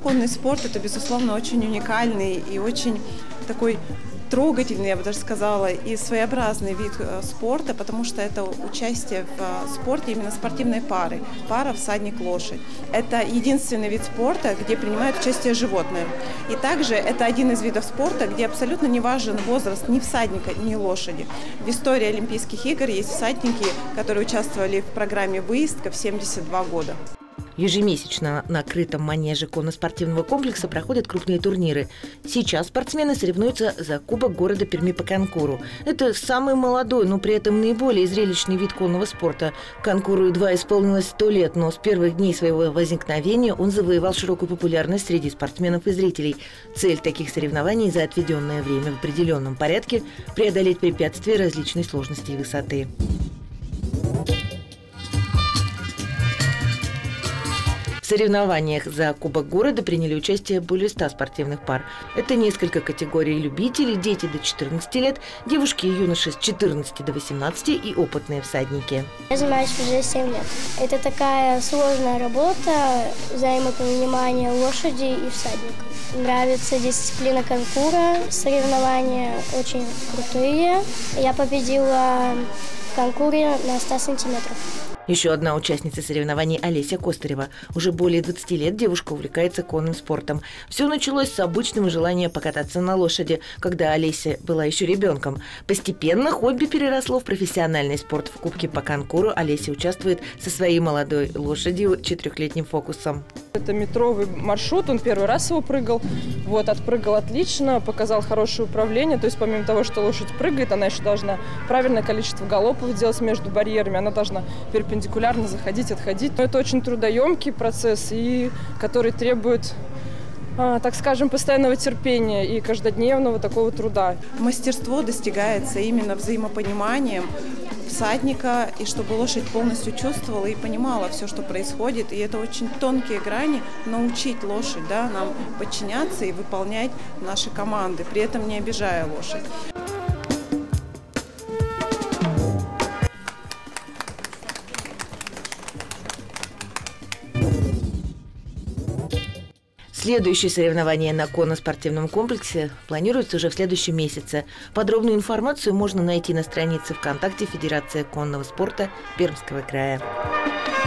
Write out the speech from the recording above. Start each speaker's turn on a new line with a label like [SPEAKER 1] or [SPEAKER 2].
[SPEAKER 1] конный спорт – это, безусловно, очень уникальный и очень такой трогательный, я бы даже сказала, и своеобразный вид спорта, потому что это участие в спорте именно спортивной пары. Пара всадник-лошадь. Это единственный вид спорта, где принимают участие животные. И также это один из видов спорта, где абсолютно не важен возраст ни всадника, ни лошади. В истории Олимпийских игр есть всадники, которые участвовали в программе выездка в 72 года.
[SPEAKER 2] Ежемесячно на крытом манеже конно-спортивного комплекса проходят крупные турниры. Сейчас спортсмены соревнуются за Кубок города Перми по конкуру. Это самый молодой, но при этом наиболее зрелищный вид конного спорта. Конкуру едва исполнилось 100 лет, но с первых дней своего возникновения он завоевал широкую популярность среди спортсменов и зрителей. Цель таких соревнований за отведенное время в определенном порядке – преодолеть препятствия различной сложности и высоты. В соревнованиях за Кубок города приняли участие более 100 спортивных пар. Это несколько категорий: любителей, дети до 14 лет, девушки и юноши с 14 до 18 и опытные всадники.
[SPEAKER 3] Я занимаюсь уже 7 лет. Это такая сложная работа, взаимопонимание лошади и всадника. Нравится дисциплина конкура, соревнования очень крутые. Я победила в конкуре на 100 сантиметров.
[SPEAKER 2] Еще одна участница соревнований – Олеся Костарева. Уже более 20 лет девушка увлекается конным спортом. Все началось с обычного желания покататься на лошади, когда Олеся была еще ребенком. Постепенно хобби переросло в профессиональный спорт. В Кубке по конкуру Олеся участвует со своей молодой лошадью 4-летним фокусом.
[SPEAKER 4] Это метровый маршрут, он первый раз его прыгал. Вот, отпрыгал отлично, показал хорошее управление. То есть помимо того, что лошадь прыгает, она еще должна правильное количество галопов делать между барьерами. Она должна перпендикулярно заходить, отходить. Но это очень трудоемкий процесс, и который требует, так скажем, постоянного терпения и каждодневного такого труда.
[SPEAKER 1] Мастерство достигается именно взаимопониманием всадника, и чтобы лошадь полностью чувствовала и понимала все, что происходит. И это очень тонкие грани научить лошадь, да, нам подчиняться и выполнять наши команды, при этом не обижая лошадь.
[SPEAKER 2] Следующее соревнование на конно-спортивном комплексе планируется уже в следующем месяце. Подробную информацию можно найти на странице ВКонтакте Федерация конного спорта Пермского края.